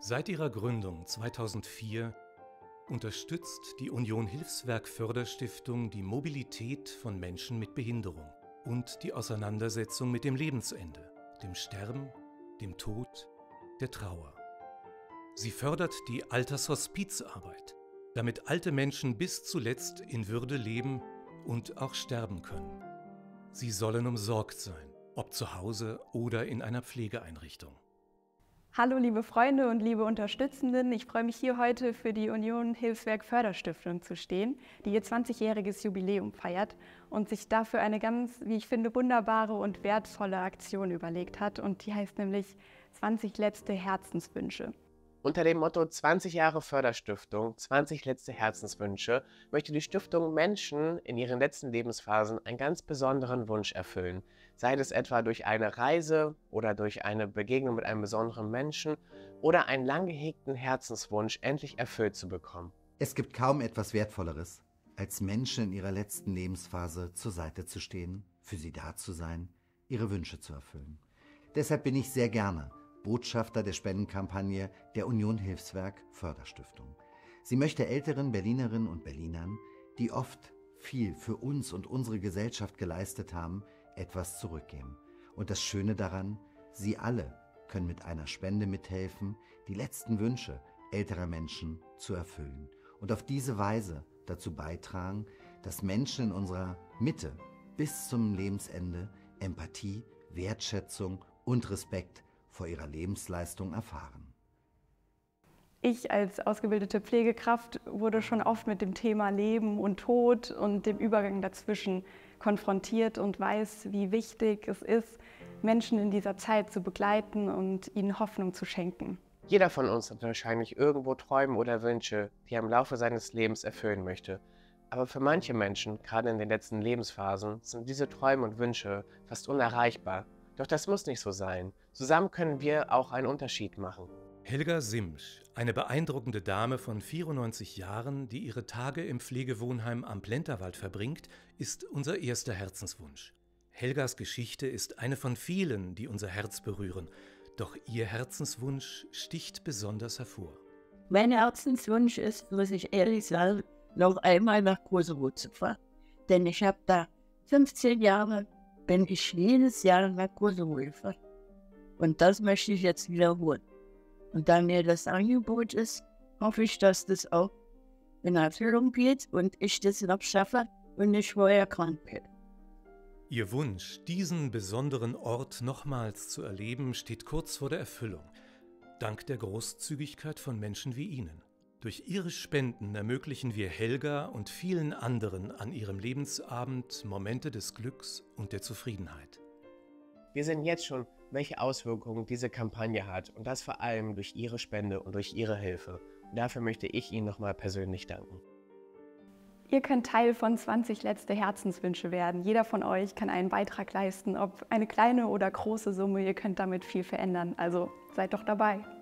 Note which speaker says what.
Speaker 1: Seit ihrer Gründung 2004 unterstützt die Union Hilfswerk Förderstiftung die Mobilität von Menschen mit Behinderung und die Auseinandersetzung mit dem Lebensende, dem Sterben, dem Tod, der Trauer. Sie fördert die Altershospizarbeit, damit alte Menschen bis zuletzt in Würde leben und auch sterben können. Sie sollen umsorgt sein, ob zu Hause oder in einer Pflegeeinrichtung.
Speaker 2: Hallo liebe Freunde und liebe Unterstützenden, ich freue mich hier heute für die Union Hilfswerk Förderstiftung zu stehen, die ihr 20-jähriges Jubiläum feiert und sich dafür eine ganz, wie ich finde, wunderbare und wertvolle Aktion überlegt hat, und die heißt nämlich 20 letzte Herzenswünsche.
Speaker 3: Unter dem Motto 20 Jahre Förderstiftung, 20 letzte Herzenswünsche möchte die Stiftung Menschen in ihren letzten Lebensphasen einen ganz besonderen Wunsch erfüllen. Sei es etwa durch eine Reise oder durch eine Begegnung mit einem besonderen Menschen oder einen lang gehegten Herzenswunsch endlich erfüllt zu bekommen.
Speaker 4: Es gibt kaum etwas Wertvolleres, als Menschen in ihrer letzten Lebensphase zur Seite zu stehen, für sie da zu sein, ihre Wünsche zu erfüllen. Deshalb bin ich sehr gerne Botschafter der Spendenkampagne der Union Hilfswerk Förderstiftung. Sie möchte älteren Berlinerinnen und Berlinern, die oft viel für uns und unsere Gesellschaft geleistet haben, etwas zurückgeben. Und das Schöne daran, Sie alle können mit einer Spende mithelfen, die letzten Wünsche älterer Menschen zu erfüllen und auf diese Weise dazu beitragen, dass Menschen in unserer Mitte bis zum Lebensende Empathie, Wertschätzung und Respekt vor ihrer Lebensleistung erfahren.
Speaker 2: Ich als ausgebildete Pflegekraft wurde schon oft mit dem Thema Leben und Tod und dem Übergang dazwischen konfrontiert und weiß, wie wichtig es ist, Menschen in dieser Zeit zu begleiten und ihnen Hoffnung zu schenken.
Speaker 3: Jeder von uns hat wahrscheinlich irgendwo Träume oder Wünsche, die er im Laufe seines Lebens erfüllen möchte. Aber für manche Menschen, gerade in den letzten Lebensphasen, sind diese Träume und Wünsche fast unerreichbar. Doch das muss nicht so sein. Zusammen können wir auch einen Unterschied machen.
Speaker 1: Helga Simsch, eine beeindruckende Dame von 94 Jahren, die ihre Tage im Pflegewohnheim am Plenterwald verbringt, ist unser erster Herzenswunsch. Helgas Geschichte ist eine von vielen, die unser Herz berühren. Doch ihr Herzenswunsch sticht besonders hervor.
Speaker 5: Mein Herzenswunsch ist, muss ich ehrlich sagen, noch einmal nach Kosovo zu fahren. Denn ich habe da 15 Jahre, bin ich jedes Jahr nach Kosovo gefahren. Und das möchte ich jetzt wiederholen. Und da mir das Angebot ist, hoffe ich, dass das auch in Erfüllung geht und ich das noch schaffe und nicht vorher krank bin.
Speaker 1: Ihr Wunsch, diesen besonderen Ort nochmals zu erleben, steht kurz vor der Erfüllung. Dank der Großzügigkeit von Menschen wie Ihnen. Durch Ihre Spenden ermöglichen wir Helga und vielen anderen an ihrem Lebensabend Momente des Glücks und der Zufriedenheit.
Speaker 3: Wir sehen jetzt schon, welche Auswirkungen diese Kampagne hat, und das vor allem durch Ihre Spende und durch Ihre Hilfe. Und dafür möchte ich Ihnen nochmal persönlich danken.
Speaker 2: Ihr könnt Teil von 20 letzte Herzenswünsche werden. Jeder von euch kann einen Beitrag leisten, ob eine kleine oder große Summe. Ihr könnt damit viel verändern. Also seid doch dabei.